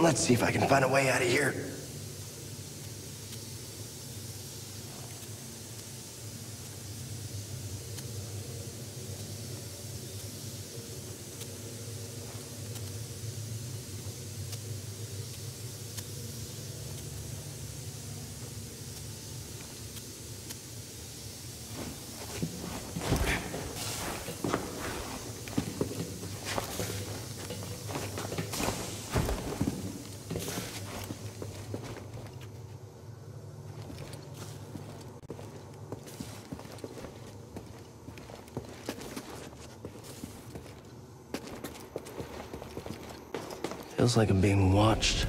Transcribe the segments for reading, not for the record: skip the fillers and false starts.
Let's see if I can find a way out of here. Feels like I'm being watched.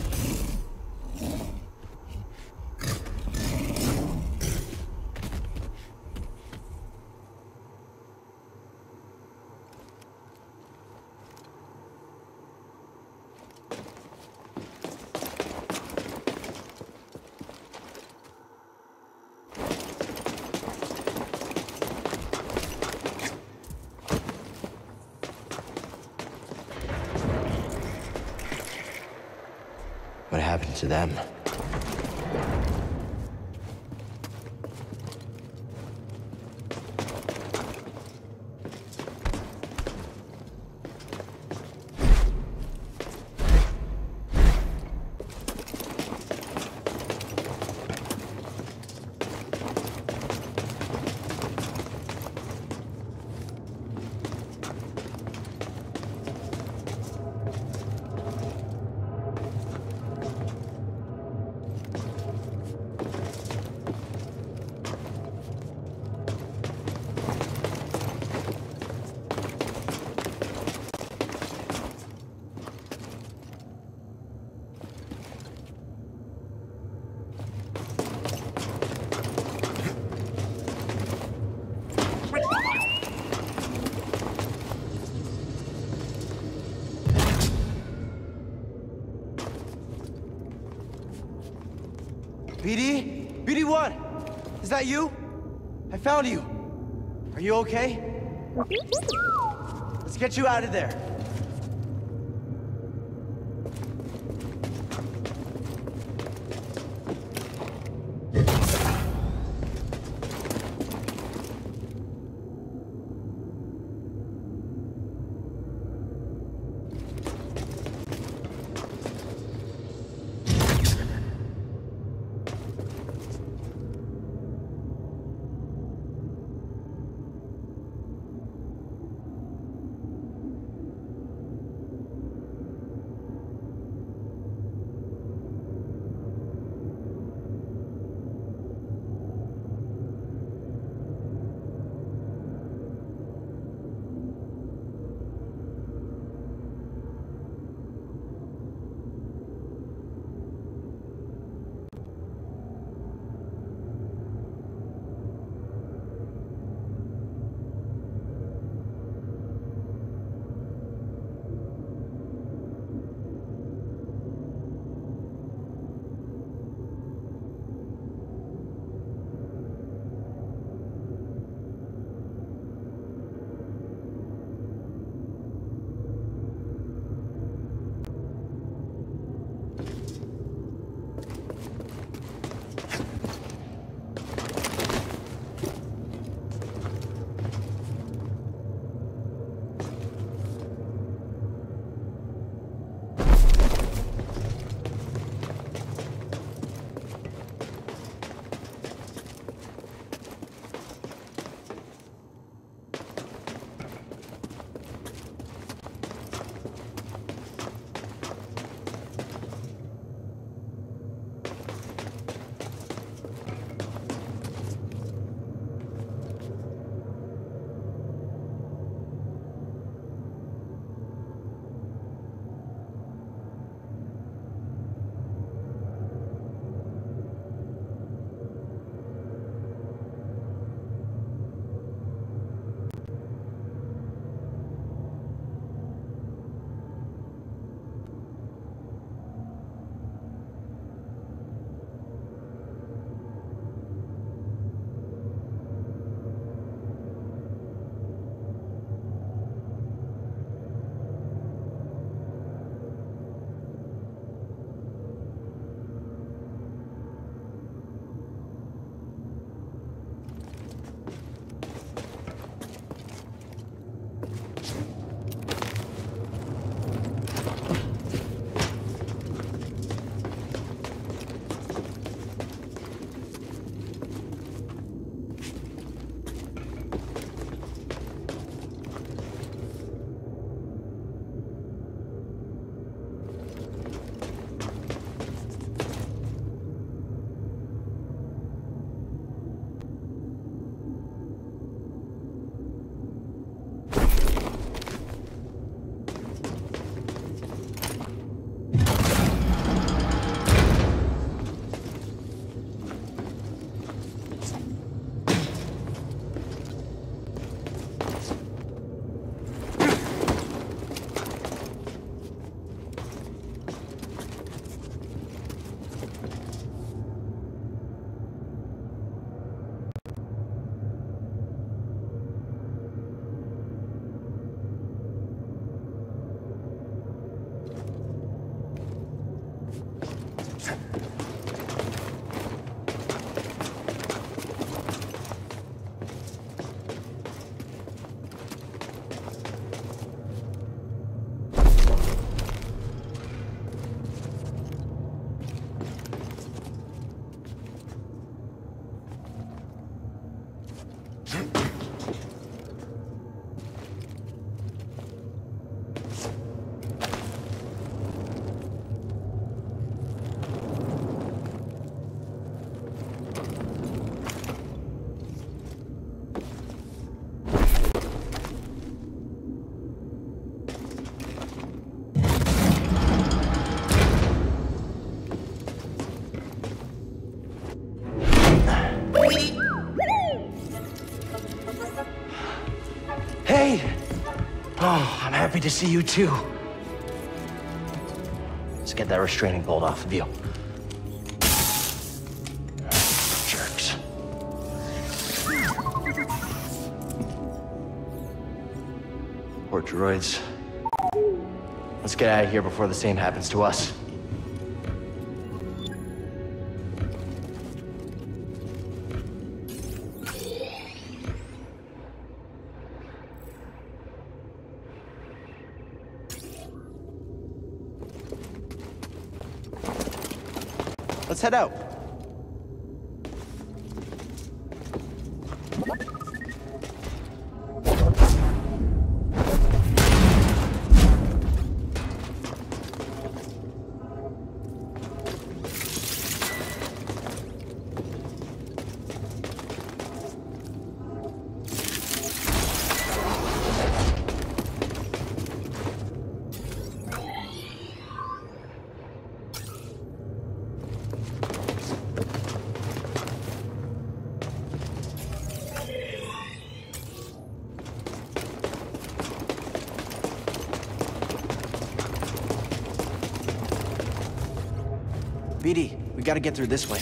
What happened to them? BD? BD1! Is that you? I found you. Are you okay? Let's get you out of there. okay? Oh, I'm happy to see you too. Let's get that restraining bolt off of you. Jerks. Poor droids. Let's get out of here before the same happens to us. Let's head out. BD, we gotta get through this way.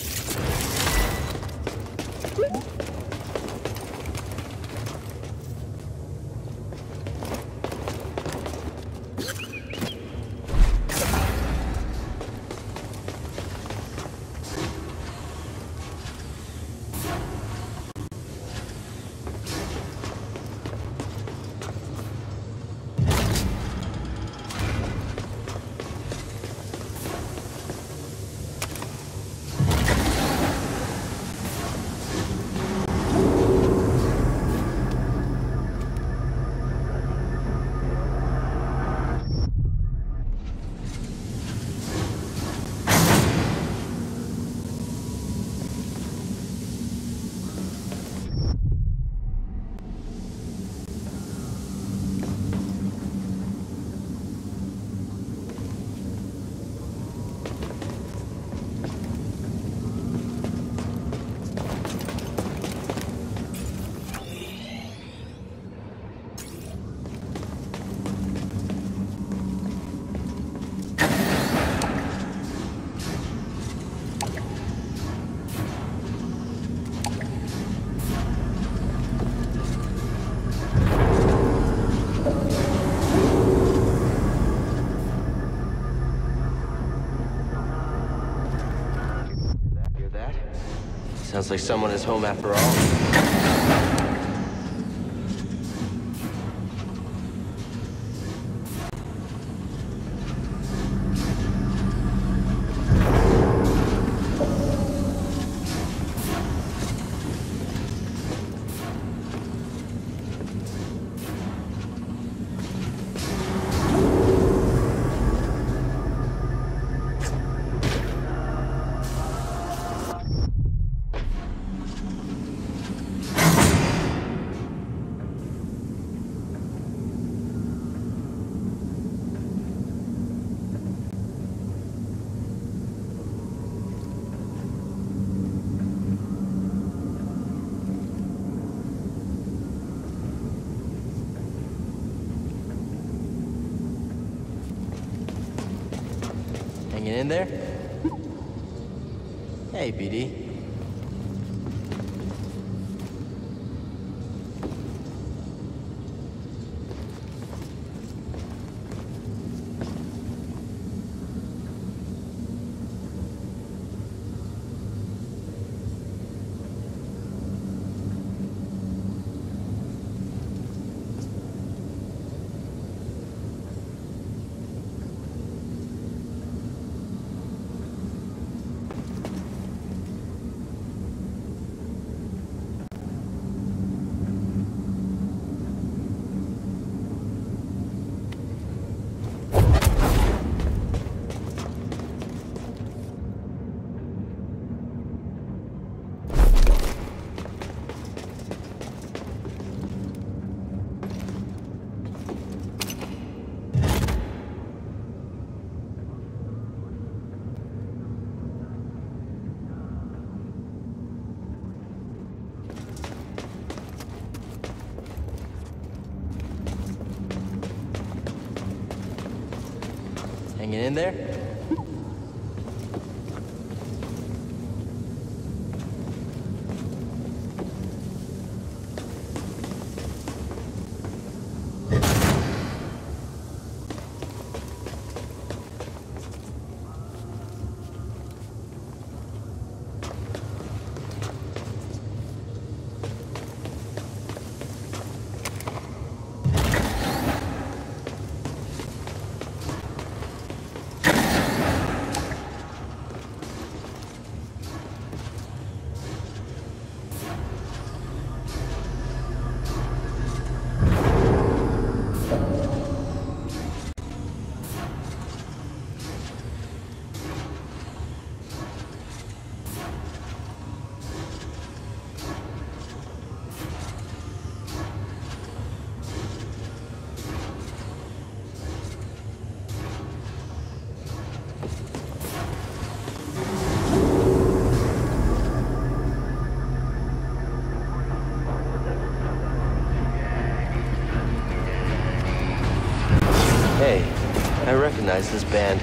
Sounds like someone is home after all. Hanging in there? Hey, BD. Hanging in there? Hey, I recognize this band.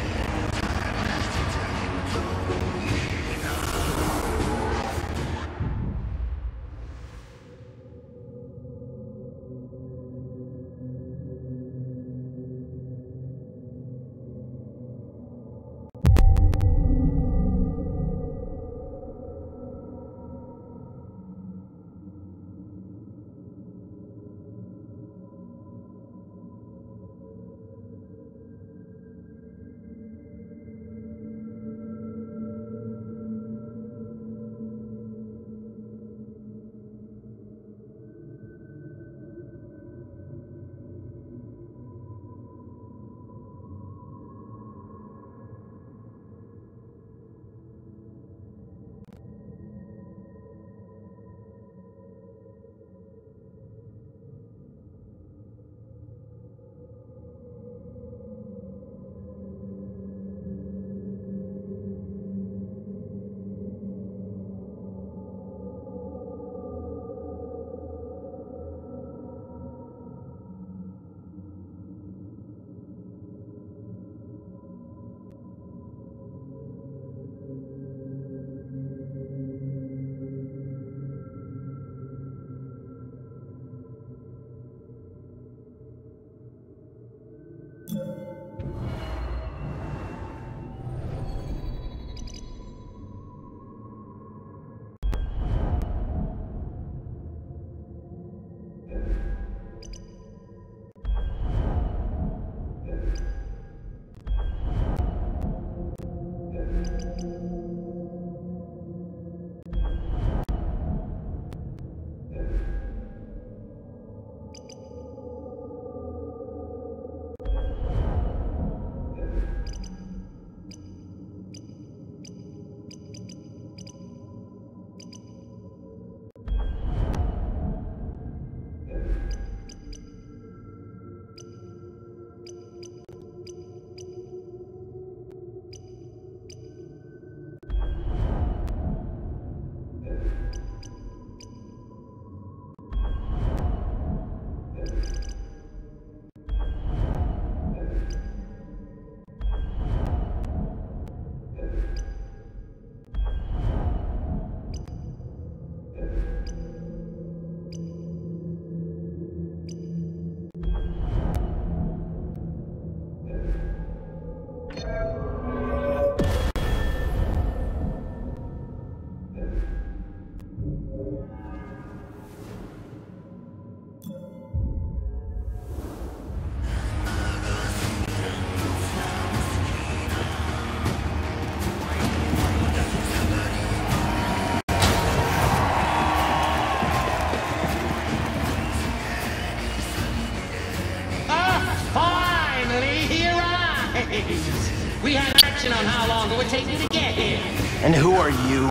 We had action on how long it would take you to get here. And who are you?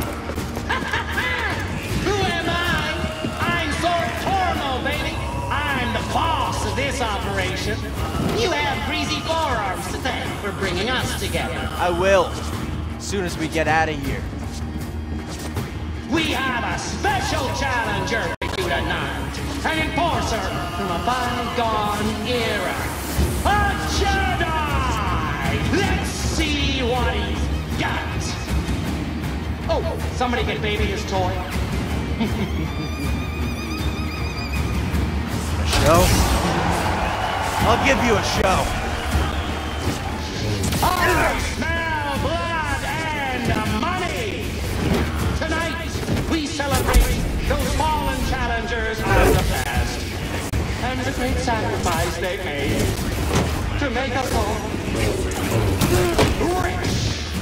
Who am I? I'm Sword Tormo, baby. I'm the boss of this operation. You have greasy forearms to thank for bringing us together. I will. As soon as we get out of here. We have a special challenger for you tonight. An enforcer from a bygone era. A Jedi! Let's somebody get baby his toy? A show? I'll give you a show. I smell blood and money! Tonight, we celebrate those fallen challengers of the past and the great sacrifice they made to make us all rich.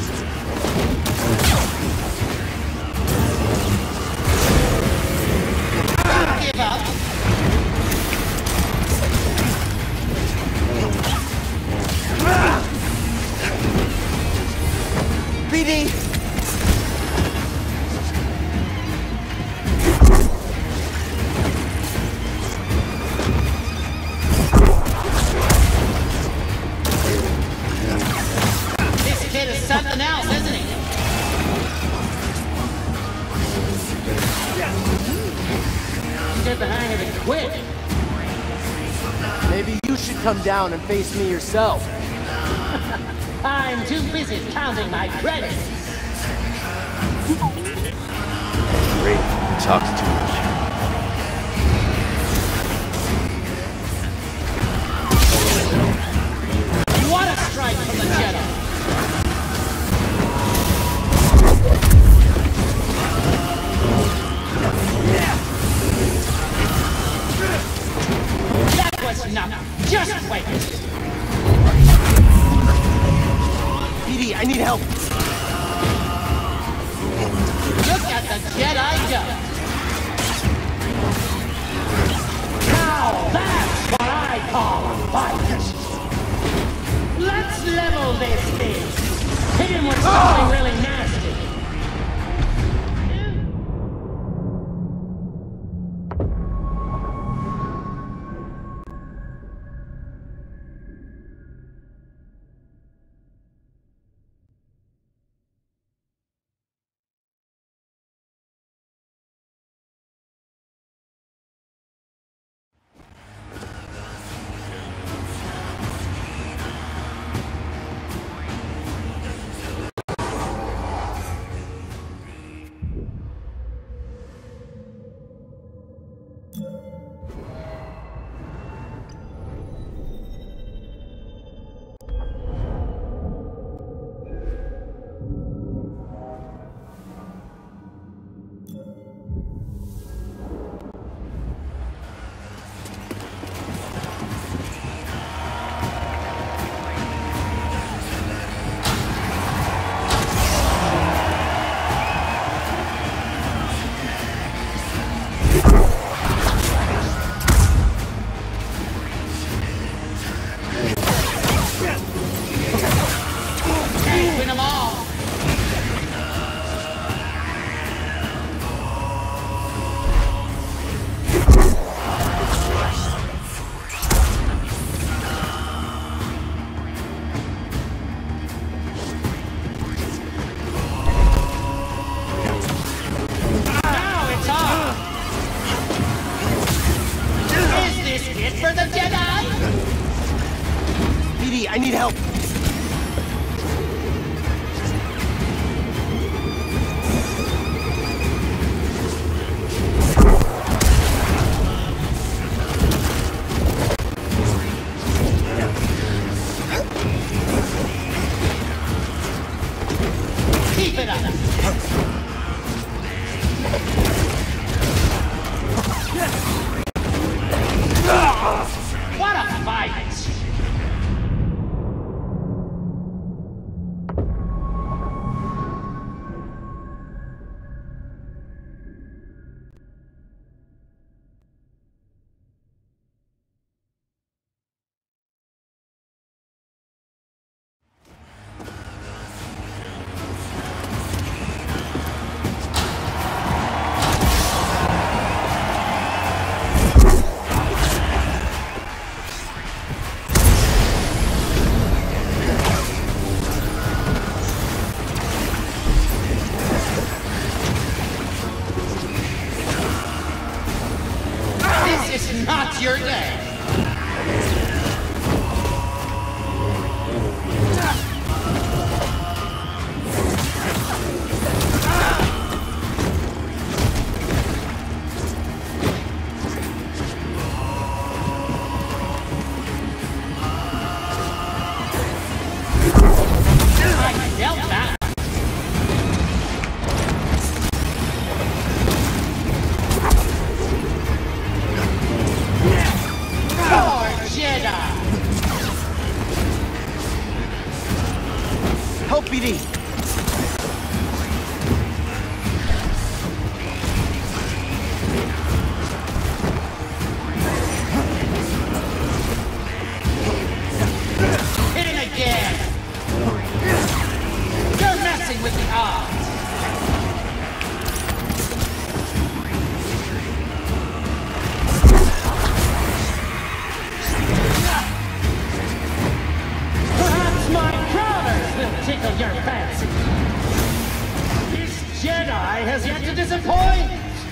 Don't give up. BD! This kid is something else, isn't he? You get the hang of it quick. Maybe you should come down and face me yourself. I'm too busy counting my credits. Great. He talks too much. What a strike from the Jedi! That was nothing. Just wait. BD, I need help. Look at the Jedi go. Now that's what I call a fight. Let's level this thing. Hit him with something really nasty. Win them all. Now it's on. Is this it for the Jedi? BD, I need help. Keep it up. What a fight! Help, BD! Hitting again! You're messing with the odds! Perhaps my crawlers will tickle your fancy. This Jedi has yet to disappoint!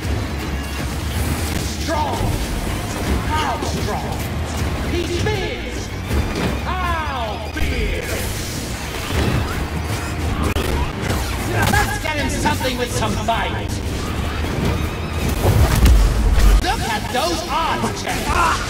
Strong! How strong? He's big! How big? Let's get him something with some bite! Look at those odds, Jedi!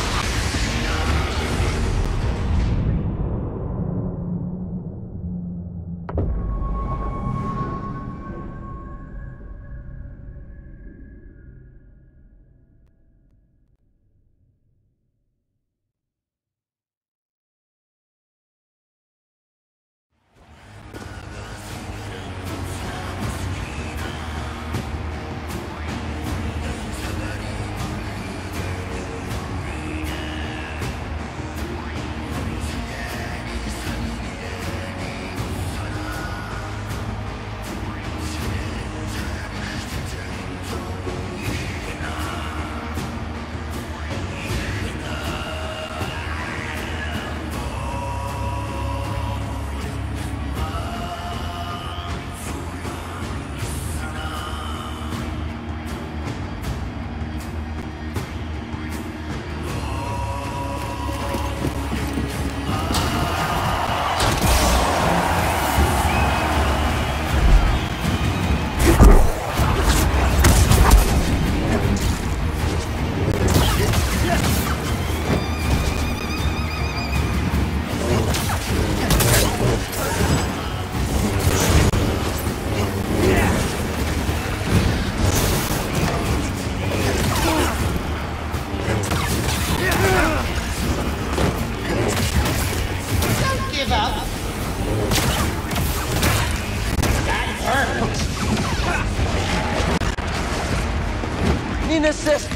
Need an assist!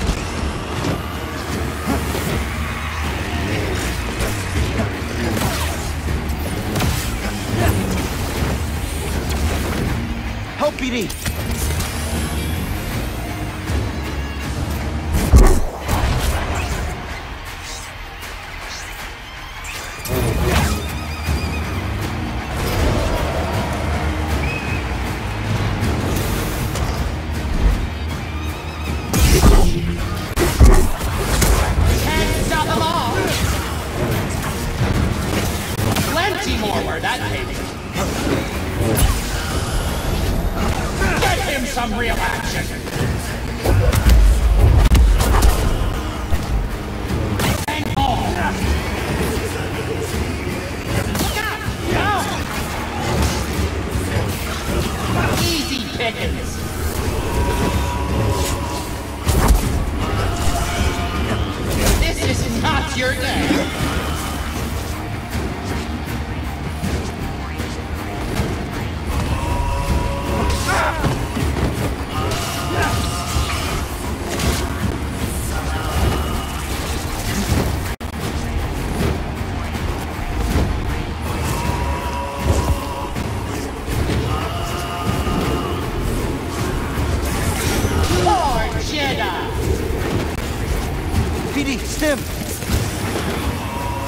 Help, BD! Some real action. Hang on. Look out! No! Easy pickings. This is not your day. BD, stim!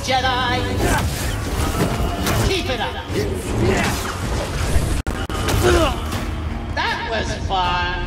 Jedi! Keep it up! That was fun!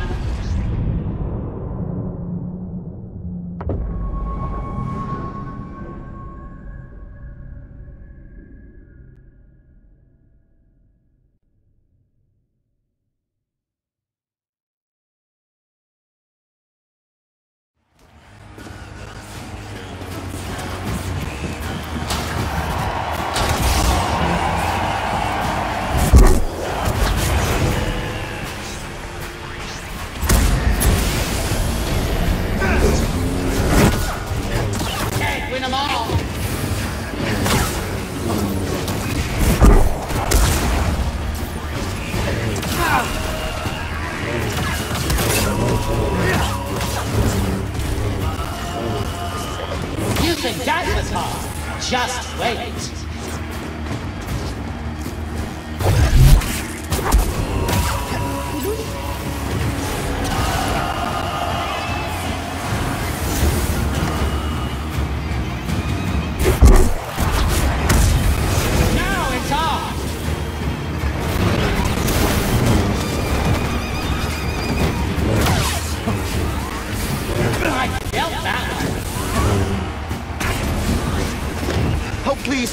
That was hard. Just wait. Now it's on. I felt that one. Help, please!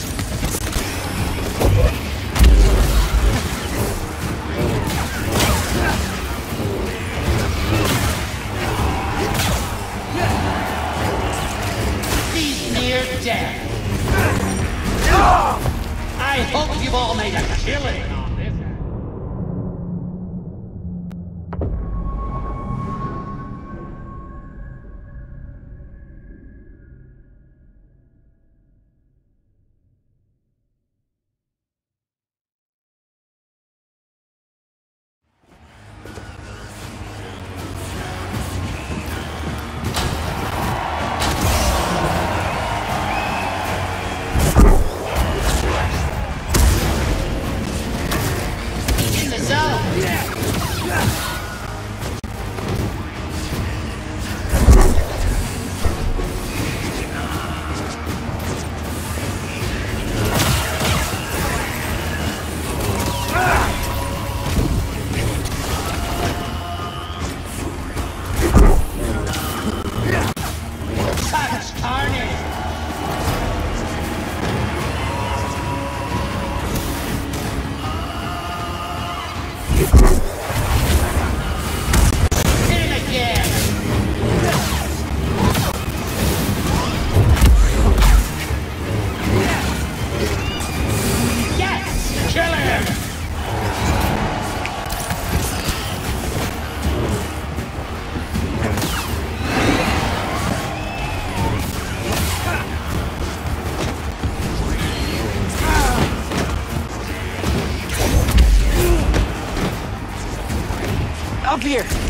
He's near death. I hope you've all made a killing on this. Up here!